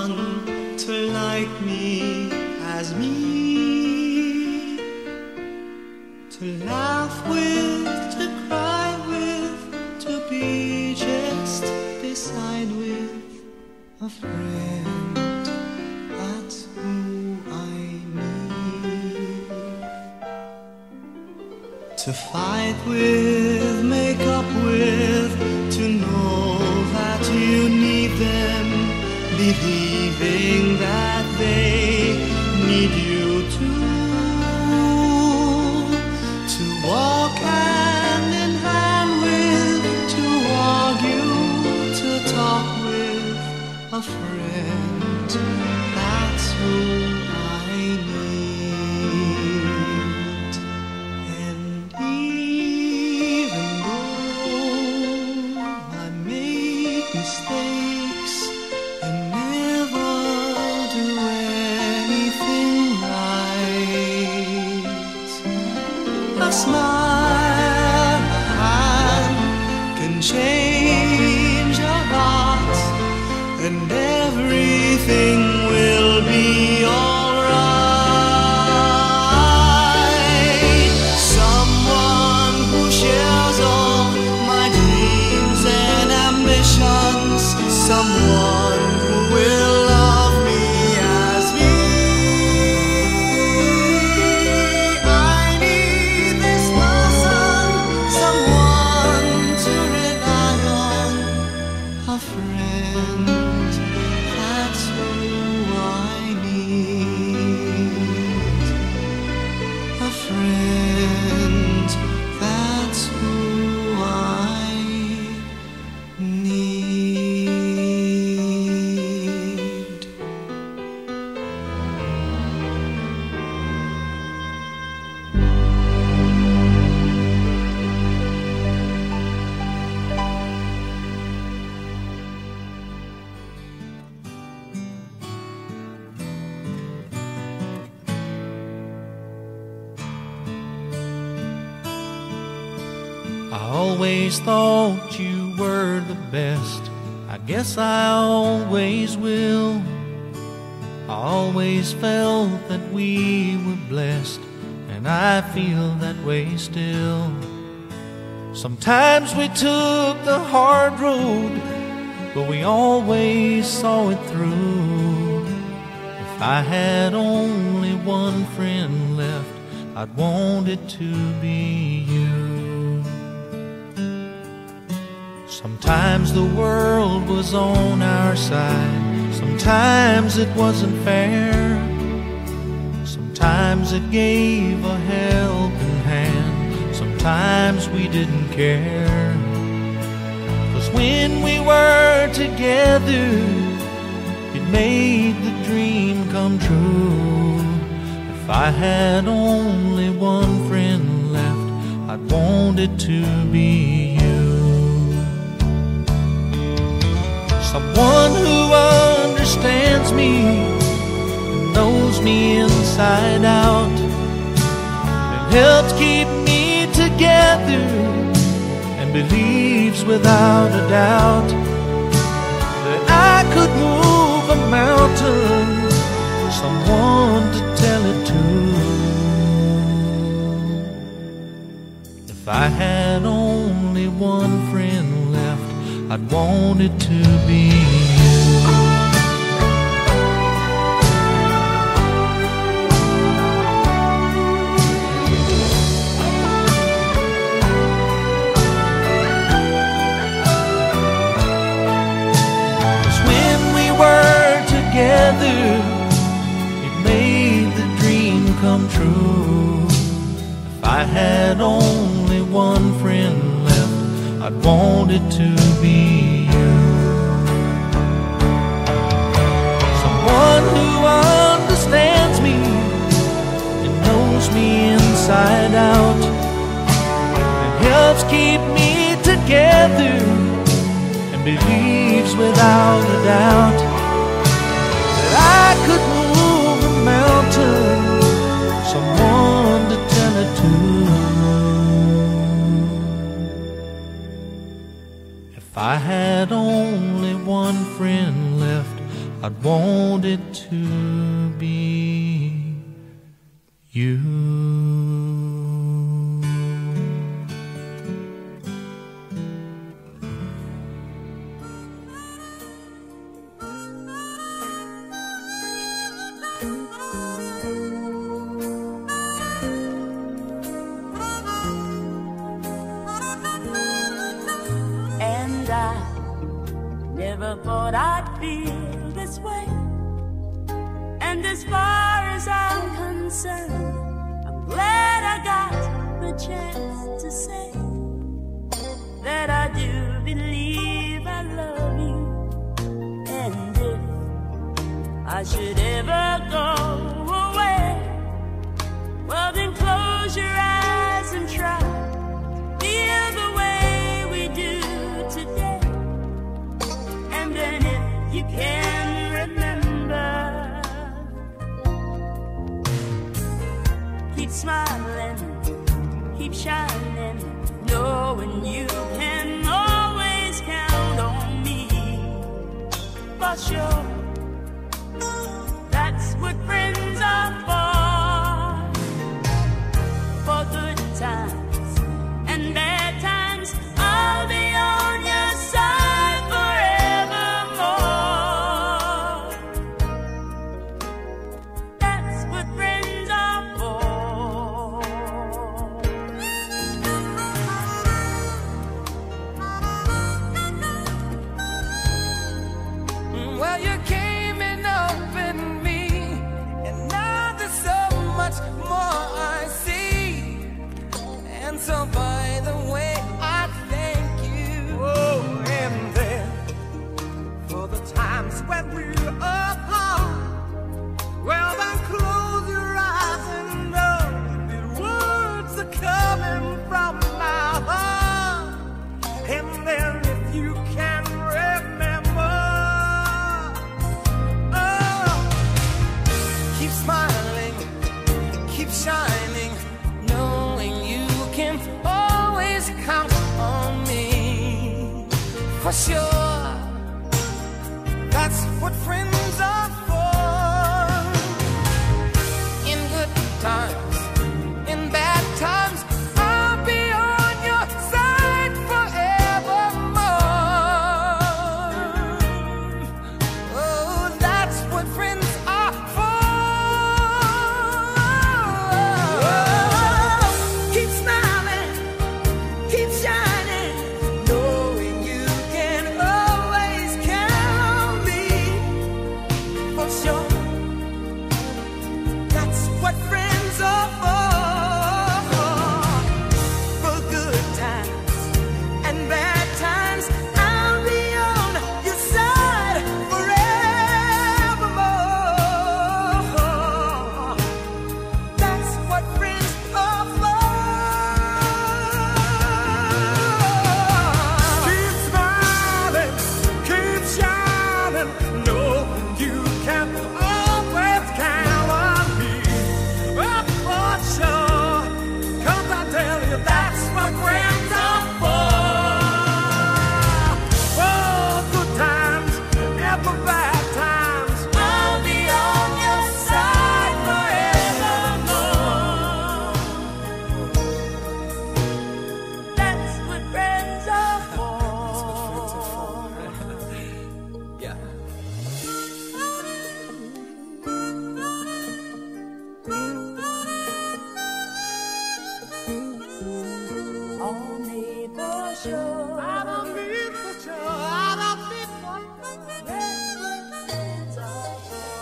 someone to like me as me, to laugh with, to cry with, to be just beside with a friend. That's who I need. To fight with, make up with, to know that you need them, believing that they need you too. To walk hand in hand with, to argue, to talk with a friend. That's who I need. And even though I make mistakes and never do anything right, a smile, a hand can change a heart, and everything will be alright. Someone who shares all my dreams and ambitions, someone who will love me as me. I need this person, someone to rely on, a friend. That's who I need, a friend. That's who I need. I always thought you were the best. I guess I always will. I always felt that we were blessed, and I feel that way still. Sometimes we took the hard road, but we always saw it through. If I had only one friend left, I'd want it to be you. Sometimes the world was on our side, sometimes it wasn't fair, sometimes it gave a helping hand, sometimes we didn't care. 'Cause when we were together, it made the dream come true. If I had only one friend left, I'd want it to be you. Someone who understands me, knows me inside out, and helps keep me together, and believes without a doubt that I could move a mountain. Someone to tell it to. If I had only one friend left, I'd want it to be you. 'Cause when we were together, it made the dream come true. If I had only one friend left, I'd want it to be you. Someone who understands me and knows me inside out, and helps keep me together, and believes without a doubt that I could move a mountain. Someone to tell it to. If I had only one friend left, I'd want it to be you. And I never thought I'd feel this way. And as far as I'm concerned, I'm glad I got the chance to say that I do believe I love you. And if I should ever go away, well then close your eyes and try to feel the way we do today. And then if you can remember, keep smiling, keep shining, knowing you can always count on me. For sure, that's what friends are for good times and bad times. I'll be on your side forevermore. That's what friends are for. Well, you came in open me, and now there's so much more I see. And so by the way, I thank you. Oh, and then for the times when we're apart, well then close your eyes and know the words are coming from my heart. And then if you can remember, oh, keep smiling, keep shining, knowing you can always count on me. For sure, that's what friends are for. In good times, in bad times, I'll be on your side forevermore. Oh, that's what friends are for. Keep smiling, keep shining, knowing you can always count on me. For sure, that's what friends are for. For good times and bad times, I'll be on your side forevermore. That's what friends are for. Keep smiling, keep shining, knowing you can always count on me. Oh, for sure, 'cause I tell you that's what friends are for. For good times and for bad times, I'll be on your side forevermore. That's what friends are for. Yeah. Only for sure. I don't need for sure, I don't need for That's what friends are for.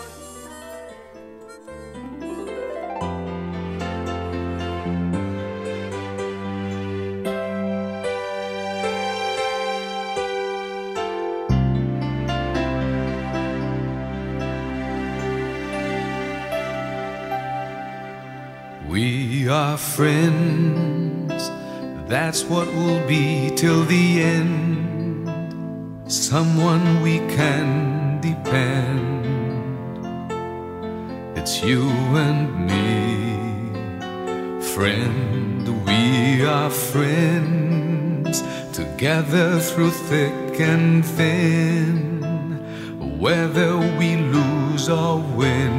We are friends, that's what we'll be till the end. Someone we can depend. It's you and me, friend. We are friends, together through thick and thin. whether we lose or win,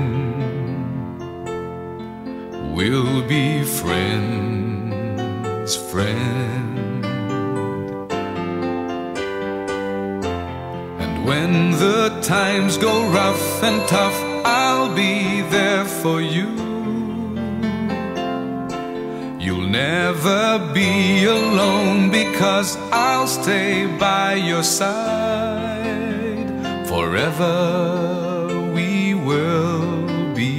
we'll be friends, friend. And when the times go rough and tough, I'll be there for you. You'll never be alone, because I'll stay by your side. Forever we will be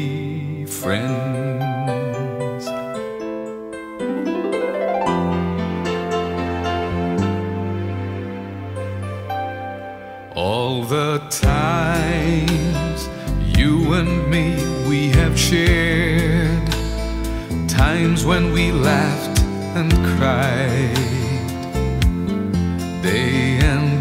friends. All the times you and me we have shared, times when we laughed and cried, day and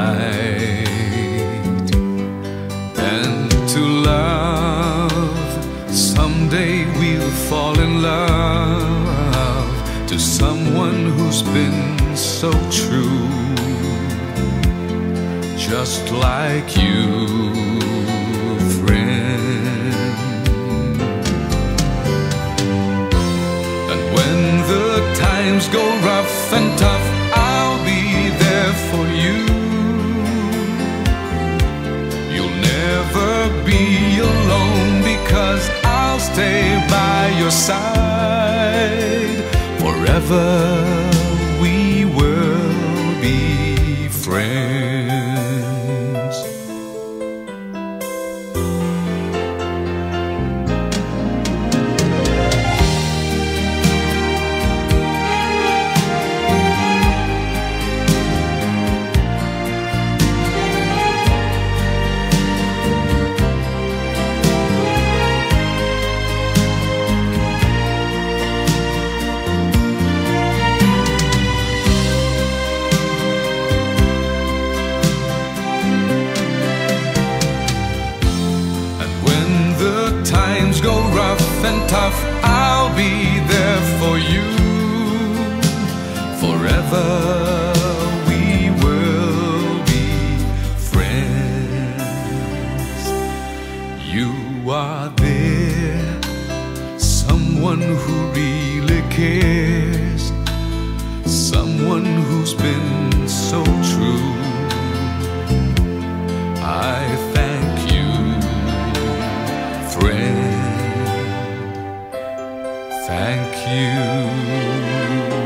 night. And to love, someday we'll fall in love, to someone who's been so true, just like you, friend. When the times go rough and tough, I'll be there for you. You'll never be alone, because I'll stay by your side. Forever we will be friends. Times go rough and tough, I'll be there for you. Forever we will be friends. You are there, someone who really cares, someone who's been so true. I thank you, friend. Thank you.